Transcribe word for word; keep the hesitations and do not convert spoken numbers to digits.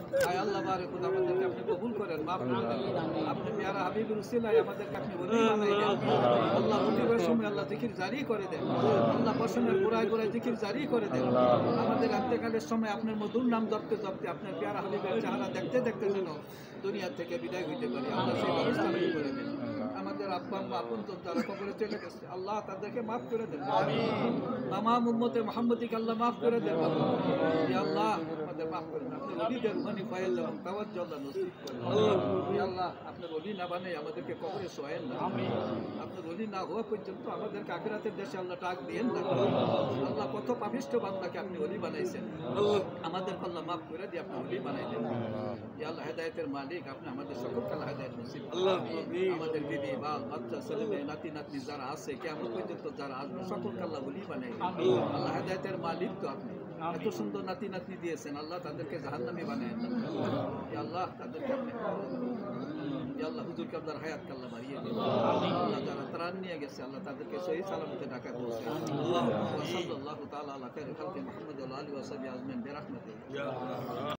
আয় আল্লাহ বারে খুদা আমাদেরকে আপনি কবুল করেন, মাফ করে দেন। আপনি পেয়ারা হাবিবুর উসিলায় আমাদেরকে আপনি ওলি বানাই দেন। আল্লাহ উঠিবার সময় আল্লাহ জিকির জারি করে দেন। আল্লাহ বসনের গোড়ায় গোড়ায় জিকির জারি করে দেন। আমাদের আন্তেকালের সময় আপনার মধুর নাম জপতে জপতে আপনার পেয়ারা হাবিবের চেহারা দেখতে দেখতে যেন দুনিয়া থেকে বিদায় হইতে পারি, আল্লাহ সেই ব্যবস্থা আপনি করে দেন। আমাদের আব্বা আম্মা আপনজন যারা কবরে চলে গেছে আল্লাহ তাদেরকে মাফ করে দেন। তামাম উম্মতে মুহাম্মদীকে আল্লাহ মাফ করে দেন। ইয়া আল্লাহ আমাদের মাফ করে দেন। আপনি ওলিদের রুহানি ফায়েজ এবং তাওয়াজ্জু আল্লাহ নসিব করেন। ইয়া আল্লাহ আপনি ওলি না বানাই আমাদেরকে কবরে শোয়েন না। আপনি ওলি না হওয়া পর্যন্ত আমাদেরকে আখিরাতের দেশে আল্লাহ ডাক দিয়েন না। আল্লাহ কত পাপিষ্ঠ বান্দাকে আপনি ওলি বানাইছেন, আমাদের আল্লাহ মাফ করে দিয়ে আপনি ওলি বানাই দেন। ইয়া আল্লাহ হেদায়েতের মালিক আপনি আমাদের সকলকে আল্লাহ হেদায়েত নসিব করেন। আমাদের বিবি বাল বাচ্চা ছেলে মেয়ে নাতি নাতনি যারা আছে কিয়ামত পর্যন্ত যারা আসবে সকলকে আল্লাহ ওলি বানাই দেন। আল্লাহ হেদায়েতের মালিক তো আপনি, এত সুন্দর নাতি নাতনি দিয়েছেন, আল্লাহ তাদেরকে জাহান্নামী বানায় না। ইয়া আল্লাহ তাদেরকে আপনি ইয়া আল্লাহ হুজুরকে আপনার হায়াতকে আল্লাহ বাড়িয়ে দিন। আল্লাহ যারা ত্রাণ নিয়ে গেছে আল্লাহ তাদেরকে সহি সালামতে ঢাকায় পৌঁছে দিন। সাল্লাল্লাহু তাআলা আলা খায়রি খালকি মুহাম্মদ ওয়া আলিহি ওয়া সাহবিহি আজমাইন বিরাহমাতিহি।